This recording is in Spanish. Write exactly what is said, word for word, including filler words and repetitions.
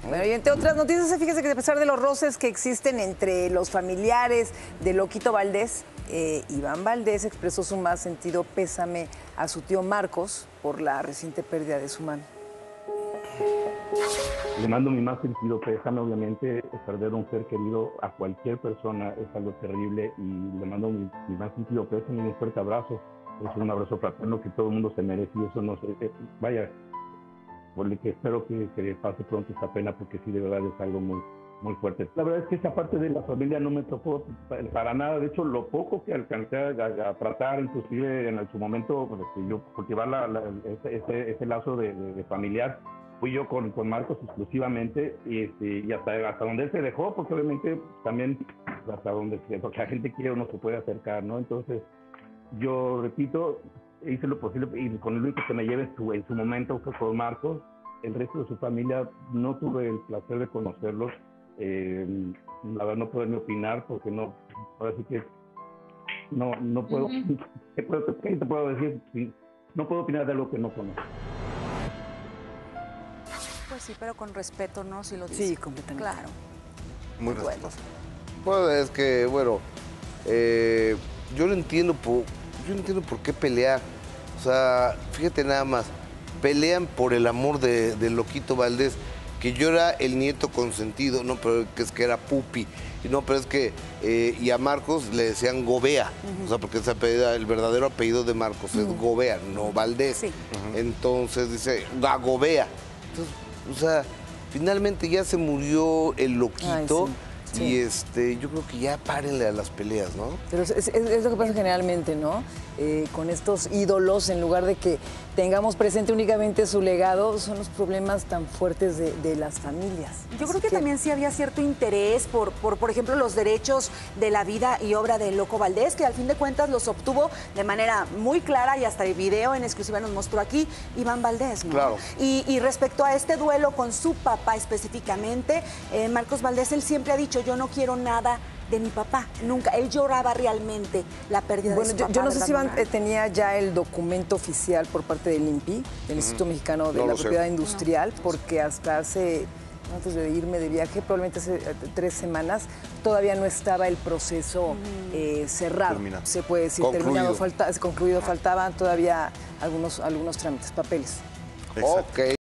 Bueno, y entre otras noticias, fíjese que a pesar de los roces que existen entre los familiares de Loquito Valdés, eh, Iván Valdés expresó su más sentido pésame a su tío Marcos por la reciente pérdida de su mano. Le mando mi más sentido pésame, obviamente, perder un ser querido a cualquier persona es algo terrible y le mando mi, mi más sentido pésame y un fuerte abrazo. Es un abrazo fraterno que todo el mundo se merece y eso no se... Eh, vaya, por que espero que, que pase pronto esta pena porque sí, de verdad es algo muy, muy fuerte. La verdad es que esa parte de la familia no me tocó para nada. De hecho, lo poco que alcancé a, a, a tratar, inclusive en su momento, pues, yo cultivar la, la, ese, ese, ese lazo de, de, de familiar, fui yo con, con Marcos exclusivamente y, este, y hasta, hasta donde él se dejó, porque obviamente también hasta donde porque la gente quiere uno se puede acercar, ¿no? Entonces, yo repito, hice lo posible y con el único que me lleve en su, en su momento fue con Marcos. El resto de su familia no tuve el placer de conocerlos. Eh, la verdad no poderme opinar porque no, ahora sí que no, no puedo, uh-huh. ¿qué, puedo ¿qué te puedo decir? No puedo opinar de algo que no conozco. Pues sí, pero con respeto, ¿no? Si lo dice. Sí, completamente. Claro. Muy bueno. Bueno, es que, bueno, eh, yo no entiendo por, yo no entiendo por qué pelear. O sea, fíjate nada más, pelean por el amor de, de Loquito Valdés, que yo era el nieto consentido, no, pero que es que era Pupi. Y no, pero es que, eh, y a Marcos le decían Gobea, uh-huh. o sea, porque ese apellido, el verdadero apellido de Marcos uh-huh. es Gobea, no Valdés. Sí. Uh-huh. Entonces dice, a Gobea. Entonces, o sea, finalmente ya se murió el Loquito. Ay, sí. Sí. Y este, yo creo que ya párenle a las peleas, ¿no? Pero es, es, es lo que pasa generalmente, ¿no? Eh, con estos ídolos, en lugar de que tengamos presente únicamente su legado, son los problemas tan fuertes de, de las familias. Yo creo que, que también sí había cierto interés por, por, por ejemplo, los derechos de la vida y obra de Loco Valdés, que al fin de cuentas los obtuvo de manera muy clara y hasta el video en exclusiva nos mostró aquí Iván Valdés, ¿no? Claro. Y, y respecto a este duelo con su papá específicamente, eh, Marcos Valdés, él siempre ha dicho, yo no quiero nada de mi papá, nunca. Él lloraba realmente la pérdida bueno, de su yo, papá. Yo no sé si Iván eh, tenía ya el documento oficial por parte del I N P I, del Instituto Mexicano de no la Propiedad sé. Industrial, no. porque hasta hace, antes de irme de viaje, probablemente hace tres semanas, todavía no estaba el proceso mm. eh, cerrado, Termina. se puede decir, concluido. terminado, falta, concluido, faltaban todavía algunos, algunos trámites, papeles. Exacto. Ok.